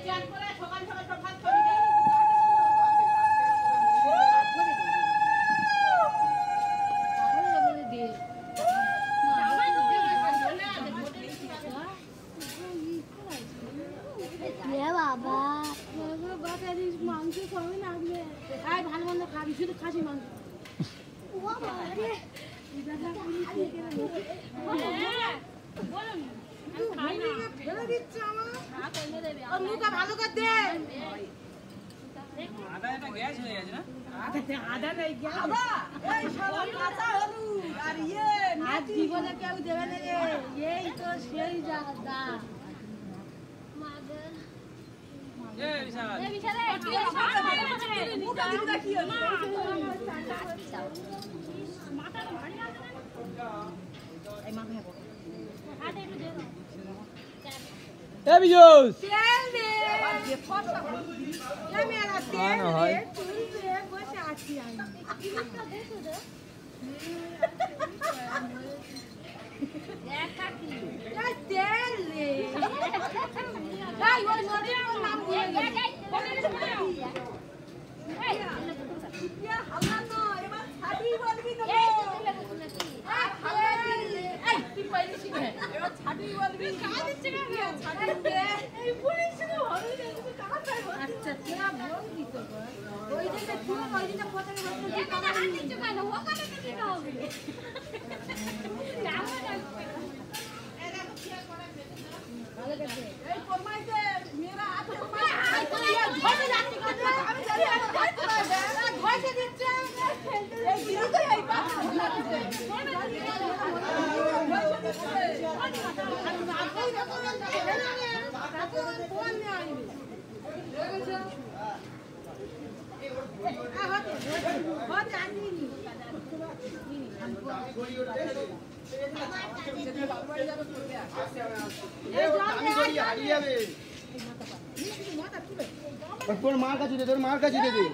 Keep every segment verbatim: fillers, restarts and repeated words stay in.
তোর মার কাছে দে, তোর মার কাছে দে দে।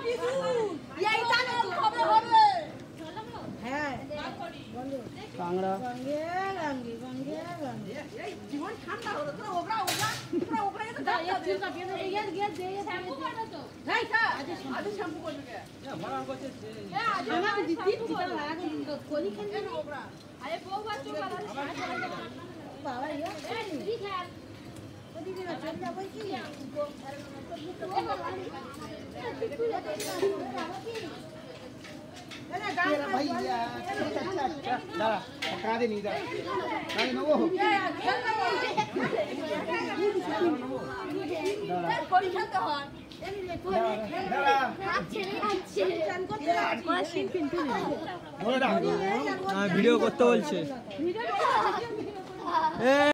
কাংড়া জীবন ঠান্ডা হলো তো ওবরা ওবরা ওবরা ওবরা এটা দাও এক চিল কা দিয়ে দে ইয়ার গিয়ে দে শ্যাম্পু করো তো এই কা আজ আজ শ্যাম্পু করবে কে এ ভরা করছে এ আজ আমার দিদি দিদা লাগা কোনি খেন না ওবরা আরে বউ বাচ্চা বাবা বাবা ইয়া এই দিদি খেল ওদিকে না চল যাবো কি तेरा भाई दादा पकड़ा दे नहीं दादा नहीं ना वो कोई खेलते हो ভিডিও করতে বলছে।